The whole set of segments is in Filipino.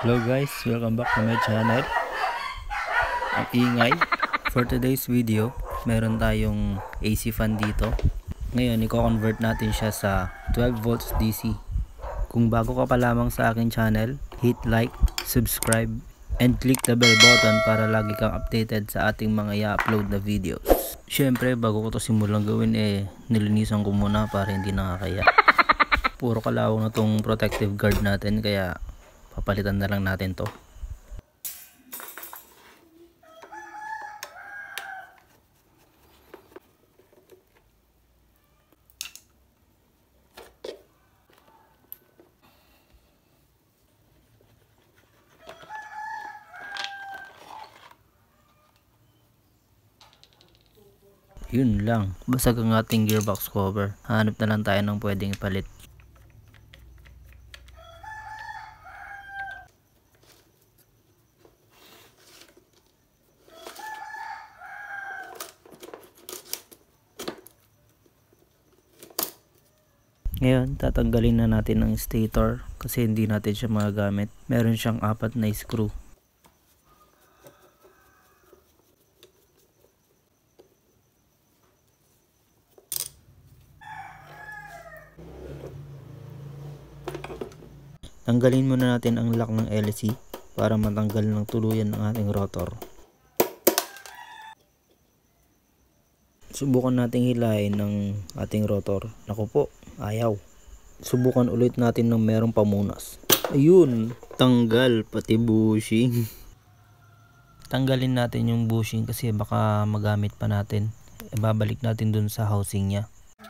Hello guys, welcome back to my channel. Ang ingay. For today's video, meron tayong AC fan dito. Ngayon, i-convert natin siya sa 12 volts DC. Kung bago ka pa lamang sa aking channel, hit like, subscribe, and click the bell button para lagi kang updated sa ating mga i-upload na videos. Syempre, bago ko to simulang gawin, nilinisan ko muna para hindi nakakaya. Puro kalawang na tong protective guard natin, kaya papalitan na lang natin to. Yun lang, basag ang ating gearbox cover. Hanap na lang tayo ng pwedeng ipalit. Ngayon, tatanggalin na natin ang stator kasi hindi natin siya magagamit. Meron siyang 4 na screw. Tanggalin muna natin ang lock ng LC para matanggal ng tuluyan ng ating rotor. Subukan nating hilahin ng ating rotor. Naku po, ayaw. Subukan ulit natin ng merong pamunas. Ayun, tanggal pati bushing. Tanggalin natin yung bushing kasi baka magamit pa natin. Ibabalik natin dun sa housing niya.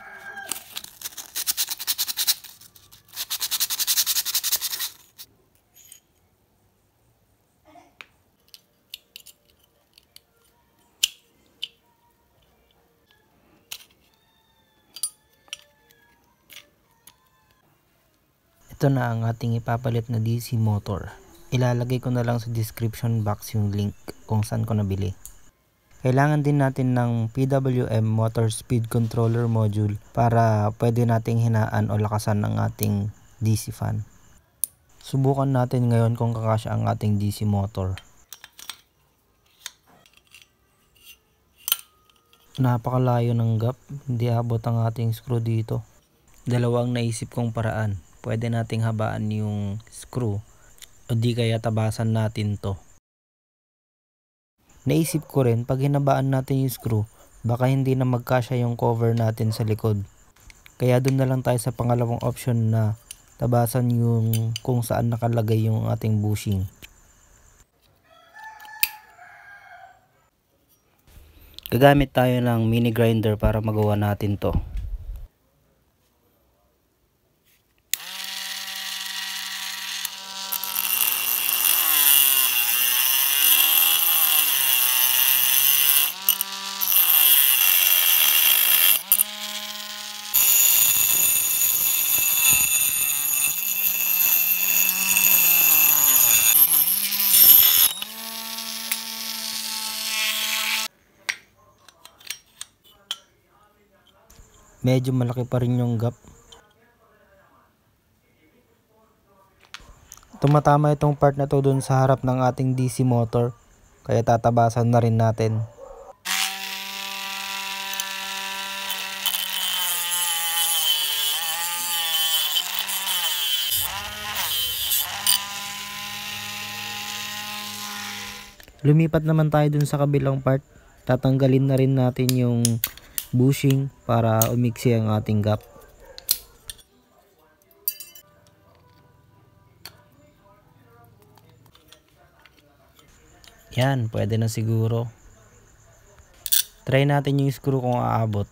Ito na ang ating ipapalit na DC motor. Ilalagay ko na lang sa description box yung link kung saan ko nabili. Kailangan din natin ng PWM motor speed controller module para pwede nating hinaan o lakasan ng ating DC fan. Subukan natin ngayon kung kakasya ang ating DC motor. Napakalayo ng gap, hindi abot ang ating screw dito. Dalawang naisip kong paraan. Pwede nating habaan yung screw o di kaya tabasan natin to. Naisip ko rin pag hinabaan natin yung screw, baka hindi na magkasya yung cover natin sa likod. Kaya doon na lang tayo sa pangalawang option na tabasan yung kung saan nakalagay yung ating bushing. Gagamit tayo ng mini grinder para magawa natin to. Medyo malaki pa rin yung gap. Tumatama itong part na to dun sa harap ng ating DC motor. Kaya tatabasan na rin natin. Lumipat naman tayo dun sa kabilang part. Tatanggalin na rin natin yung bushing para umiksi ang ating gap. Yan, pwede na siguro. Try natin yung screw kung aabot.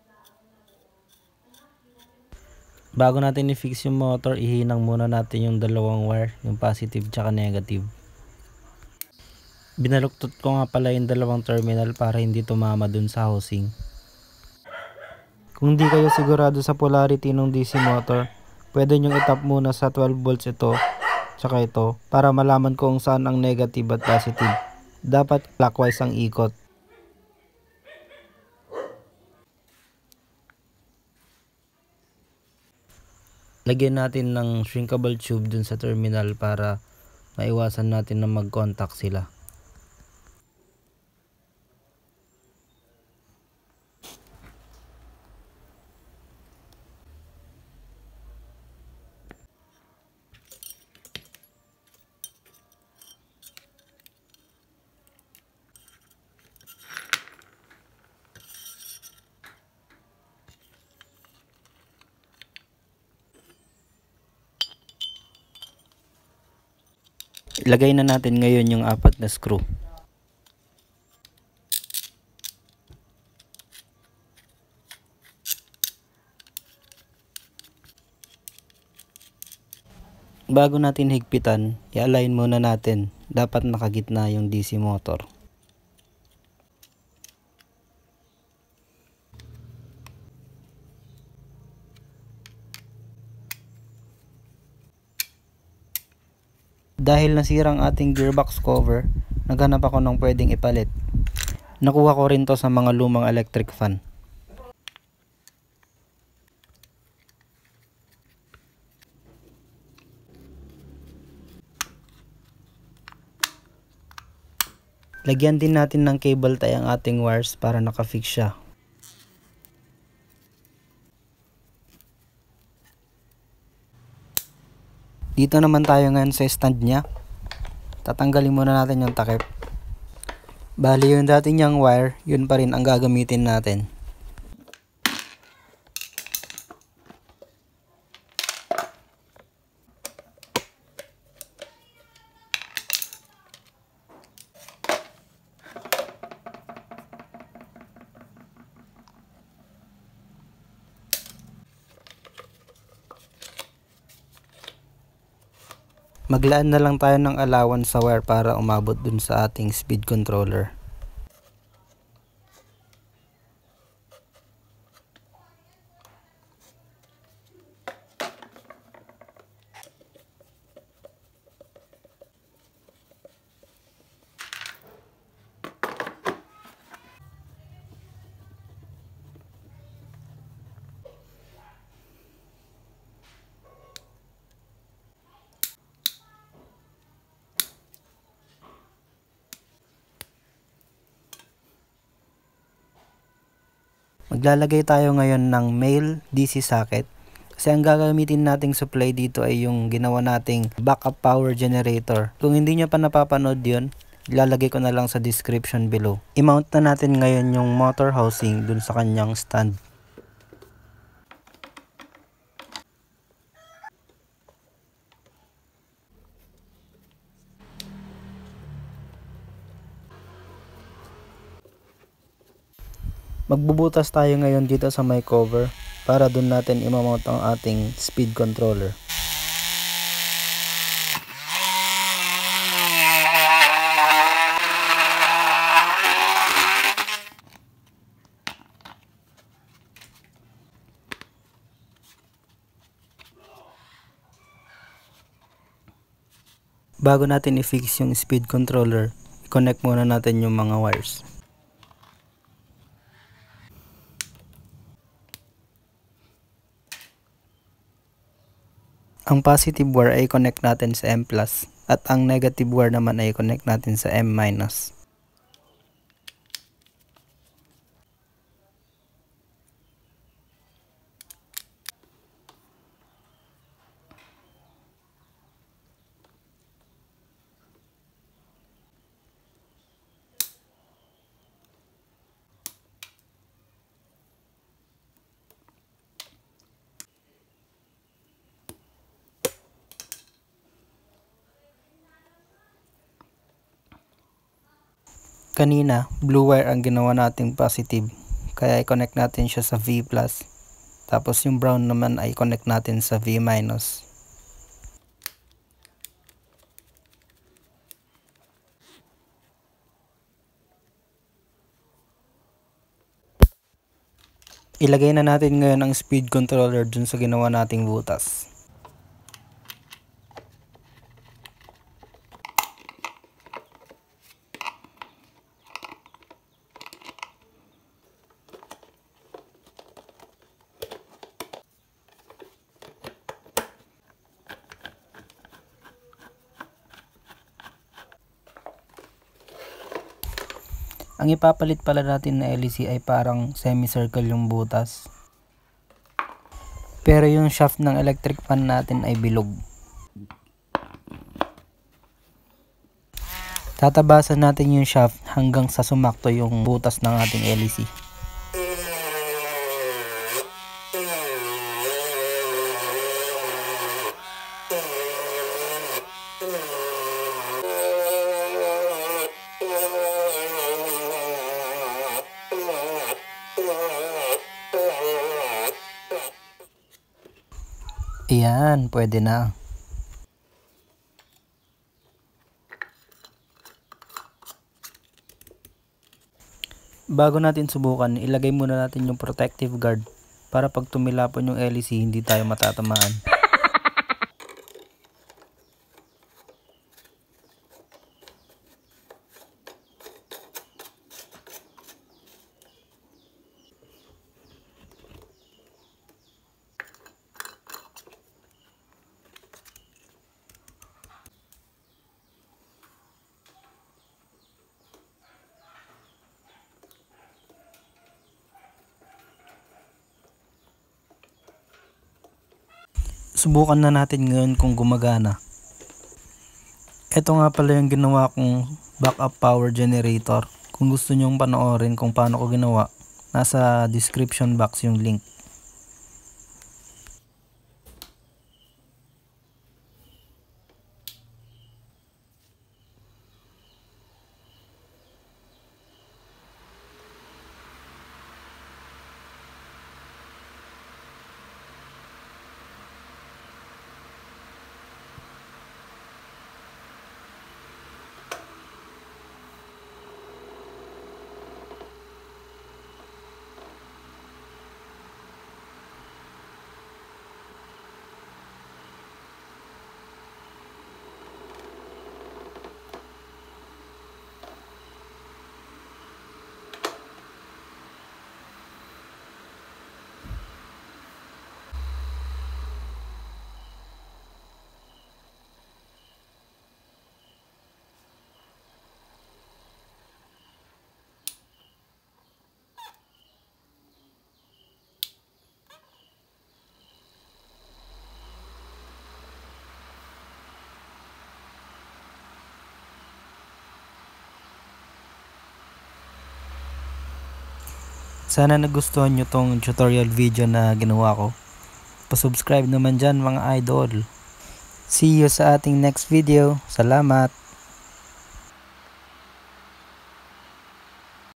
Bago natin i-fix yung motor, ihinang muna natin yung dalawang wire, yung positive tsaka negative. Binaluktot ko nga pala yung dalawang terminal para hindi tumama dun sa housing. Kung di kayo sigurado sa polarity ng DC motor, pwede nyong itap muna sa 12 volts ito tsaka ito para malaman kung saan ang negative at positive. Dapat clockwise ang ikot. Lagyan natin ng shrinkable tube dun sa terminal para maiwasan natin na mag-contact sila. Ilagay na natin ngayon yung 4 na screw. Bago natin higpitan, i-align muna natin. Dapat nakagitna yung DC motor. Dahil nasirang ating gearbox cover, naghanap ako ng pwedeng ipalit. Nakuha ko rin to sa mga lumang electric fan. Lagyan din natin ng cable tie ang ating wires para nakafix siya. Dito naman tayo ngayon sa stand niya. Tatanggalin muna natin yung takip. Bali yung dati niyang wire, yun pa rin ang gagamitin natin. Maglaan na lang tayo ng allowance sa wire para umabot dun sa ating speed controller. Maglalagay tayo ngayon ng male DC socket kasi ang gagamitin nating supply dito ay yung ginawa nating backup power generator. Kung hindi nyo pa napapanood yun, ilalagay ko na lang sa description below. I-mount na natin ngayon yung motor housing dun sa kanyang stand. Magbubutas tayo ngayon dito sa may cover para dun natin imamount ang ating speed controller. Bago natin i-fix yung speed controller, i-connect muna natin yung mga wires. Ang positive wire ay connect natin sa M+, at ang negative wire naman ay connect natin sa M-. Kanina, blue wire ang ginawa nating positive, kaya i-connect natin siya sa V+. Tapos yung brown naman ay connect natin sa V-. Ilagay na natin ngayon ang speed controller dun sa ginawa nating butas. Ang ipapalit pala natin na LEC ay parang semicircle yung butas. Pero yung shaft ng electric fan natin ay bilog. Tatabasan natin yung shaft hanggang sa sumakto yung butas ng ating LEC. Ayan, pwede na. Bago natin subukan, ilagay muna natin yung protective guard para pag tumilapon yung LEC hindi tayo matatamaan. Subukan na natin ngayon kung gumagana. Ito nga pala yung ginawa kong backup power generator. Kung gusto nyong panoorin kung paano ko ginawa, nasa description box yung link. Sana nagustuhan nyo tong tutorial video na ginawa ko. Pa-subscribe naman dyan mga idol. See you sa ating next video. Salamat!